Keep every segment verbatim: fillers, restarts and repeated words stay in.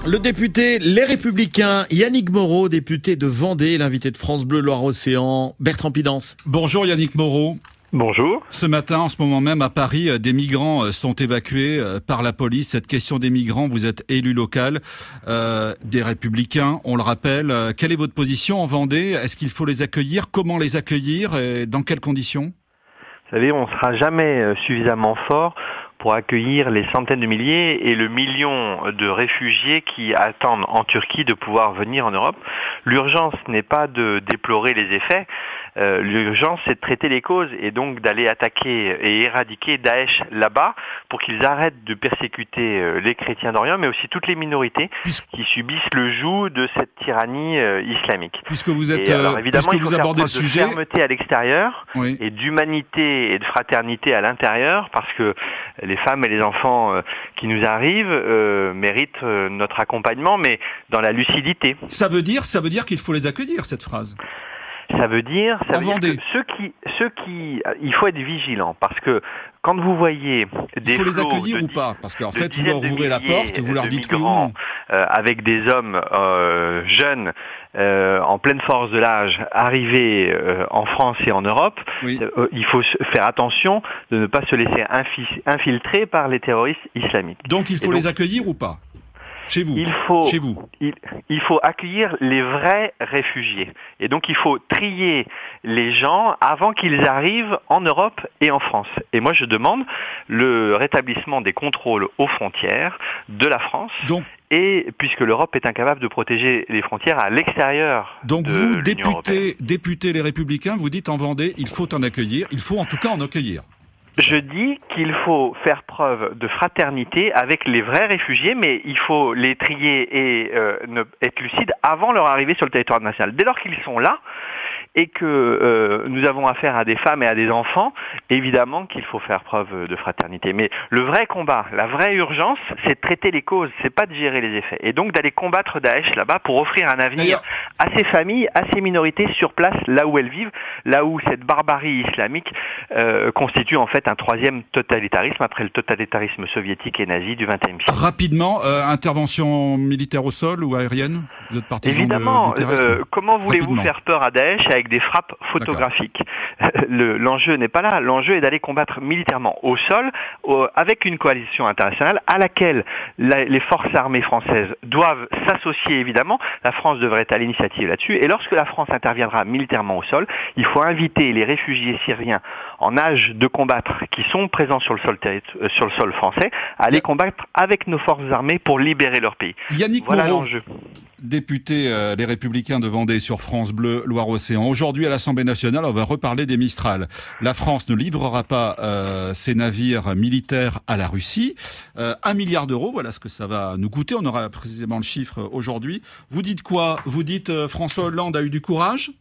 Le député Les Républicains, Yannick Moreau, député de Vendée, l'invité de France Bleu Loire-Océan, Bertrand Pidance. Bonjour Yannick Moreau. Bonjour. Ce matin, en ce moment même, à Paris, des migrants sont évacués par la police. Cette question des migrants, vous êtes élu local, euh, des Républicains, on le rappelle. Quelle est votre position en Vendée? Est-ce qu'il faut les accueillir? Comment les accueillir? Et dans quelles conditions? Vous savez, on ne sera jamais suffisamment fort pour accueillir les centaines de milliers et le million de réfugiés qui attendent en Turquie de pouvoir venir en Europe. L'urgence n'est pas de déplorer les effets, euh, l'urgence c'est de traiter les causes et donc d'aller attaquer et éradiquer Daesh là-bas pour qu'ils arrêtent de persécuter euh, les chrétiens d'Orient, mais aussi toutes les minorités Puisque... qui subissent le joug de cette tyrannie euh, islamique. Puisque vous êtes, et alors évidemment, puisque il faut vous faire abordez le preuve de sujet, fermeté à l'extérieur oui. et d'humanité et de fraternité à l'intérieur, parce que les femmes et les enfants euh, qui nous arrivent euh, méritent euh, notre accompagnement, mais dans la lucidité. Ça veut dire, ça veut dire qu'il faut les accueillir, cette phrase. Ça veut dire, ça veut dire Vendée. que ceux qui, ceux qui, il faut être vigilant, parce que quand vous voyez des il faut les flots accueillir de, ou pas, parce qu'en de fait, vous leur dizaines de ouvrez la milliers porte, vous leur de dites oui ou migrants, non. euh, avec des hommes euh, jeunes euh, en pleine force de l'âge arrivés euh, en France et en Europe. Oui. Euh, il faut faire attention de ne pas se laisser infi- infiltrer par les terroristes islamiques. Donc il faut donc, les accueillir ou pas? Chez vous. Il faut, Chez vous. Il, il faut accueillir les vrais réfugiés. Et donc il faut trier les gens avant qu'ils arrivent en Europe et en France. Et moi je demande le rétablissement des contrôles aux frontières de la France. Donc, et puisque l'Europe est incapable de protéger les frontières à l'extérieur donc de vous, l'Union député, européenne. député Les Républicains, vous dites en Vendée, il faut en accueillir. Il faut en tout cas en accueillir. Je dis qu'il faut faire preuve de fraternité avec les vrais réfugiés, mais il faut les trier et euh, ne, être lucide avant leur arrivée sur le territoire national. Dès lors qu'ils sont là et que euh, nous avons affaire à des femmes et à des enfants, évidemment qu'il faut faire preuve de fraternité. Mais le vrai combat, la vraie urgence, c'est de traiter les causes, c'est pas de gérer les effets. Et donc d'aller combattre Daesh là-bas pour offrir un avenir à ces familles, à ces minorités sur place, là où elles vivent, là où cette barbarie islamique euh, constitue en fait un troisième totalitarisme après le totalitarisme soviétique et nazi du vingtième siècle. Rapidement, euh, intervention militaire au sol ou aérienne? Vous êtes partisan Évidemment, de, euh, comment voulez-vous Rapidement. faire peur à Daesh avec des frappes photographiques? Le, l'enjeu n'est pas là, l'enjeu est d'aller combattre militairement au sol au, avec une coalition internationale à laquelle la, les forces armées françaises doivent s'associer évidemment. La France devrait être à l'initiative là-dessus et lorsque la France interviendra militairement au sol, il faut inviter les réfugiés syriens en âge de combattre qui sont présents sur le sol, terri- sur le sol français à aller combattre avec nos forces armées pour libérer leur pays. Yannick Voilà Moreau, l'enjeu. Député euh, Les Républicains de Vendée sur France Bleu Loire-Océan. Aujourd'hui à l'Assemblée nationale, on va reparler des Mistral. La France ne livrera pas euh, ses navires militaires à la Russie. Euh, un milliard d'euros, voilà ce que ça va nous coûter. On aura précisément le chiffre aujourd'hui. Vous dites quoi? Vous dites euh, François Hollande a eu du courage?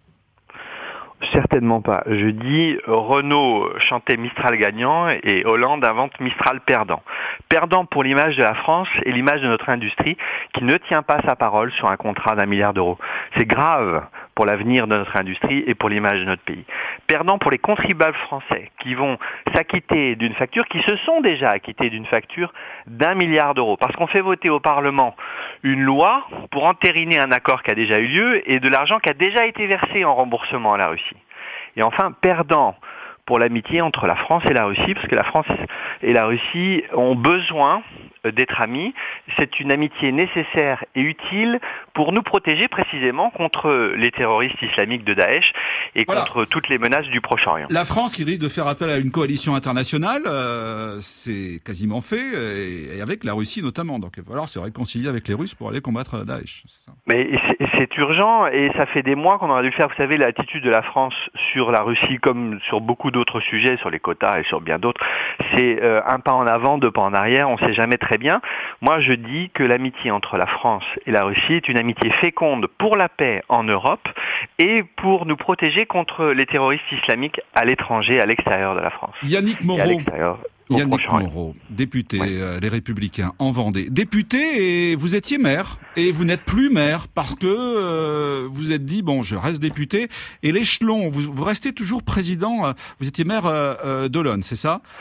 Certainement pas. Je dis Renault chantait Mistral gagnant et Hollande invente Mistral perdant. Perdant pour l'image de la France et l'image de notre industrie qui ne tient pas sa parole sur un contrat d'un milliard d'euros. C'est grave pour l'avenir de notre industrie et pour l'image de notre pays. Perdant pour les contribuables français qui vont s'acquitter d'une facture, qui se sont déjà acquittés d'une facture d'un milliard d'euros. Parce qu'on fait voter au Parlement une loi pour entériner un accord qui a déjà eu lieu et de l'argent qui a déjà été versé en remboursement à la Russie. Et enfin, perdant pour l'amitié entre la France et la Russie, parce que la France et la Russie ont besoin d'être amis. C'est une amitié nécessaire et utile pour nous protéger précisément contre les terroristes islamiques de Daesh et voilà. contre toutes les menaces du Proche-Orient. La France qui risque de faire appel à une coalition internationale, euh, c'est quasiment fait, et, et avec la Russie notamment. Donc il va falloir se réconcilier avec les Russes pour aller combattre Daesh. C'est ça. Mais c'est, c'est urgent et ça fait des mois qu'on aurait dû le faire. Vous savez, l'attitude de la France sur la Russie, comme sur beaucoup d'autres sujets, sur les quotas et sur bien d'autres, c'est euh, un pas en avant, deux pas en arrière. On ne sait jamais très bien. Moi, je dis que l'amitié entre la France et la Russie est une amitié féconde pour la paix en Europe et pour nous protéger contre les terroristes islamiques à l'étranger, à l'extérieur de la France. Yannick Moreau. Yannick Proche-Orient. Moreau, député ouais. euh, Les Républicains en Vendée. Député, et vous étiez maire, et vous n'êtes plus maire parce que euh, vous êtes dit, bon, je reste député, et l'échelon, vous, vous restez toujours président, euh, vous étiez maire euh, euh, d'Olonne, c'est ça?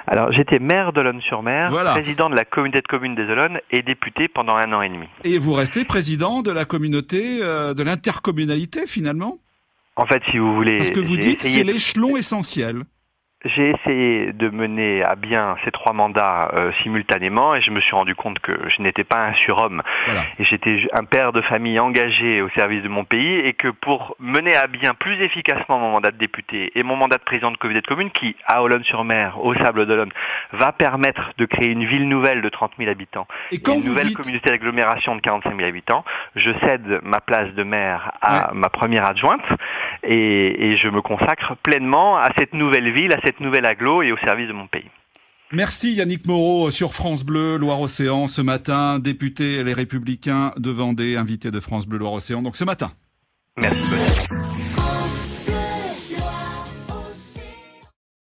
Alors, j'étais maire d'Olonne-sur-Mer, Voilà. président de la communauté de communes des Olonnes et député pendant un an et demi. Et vous restez président de la communauté, euh, de l'intercommunalité finalement? En fait, si vous voulez... Parce que vous dites essayé c'est de... l'échelon essentiel. J'ai essayé de mener à bien ces trois mandats euh, simultanément et je me suis rendu compte que je n'étais pas un surhomme. Voilà. Et j'étais un père de famille engagé au service de mon pays et que pour mener à bien plus efficacement mon mandat de député et mon mandat de président de communauté de communes qui, à Olonne-sur-Mer, au Sable d'Olonne, va permettre de créer une ville nouvelle de trente mille habitants Et quand et une vous nouvelle dites... communauté d'agglomération de quarante-cinq mille habitants, je cède ma place de maire à Ouais. ma première adjointe et, et je me consacre pleinement à cette nouvelle ville, à cette nouvelle agglo et au service de mon pays. Merci Yannick Moreau sur France Bleu Loire-Océan ce matin, député Les Républicains de Vendée, invité de France Bleu Loire-Océan, donc ce matin. Merci.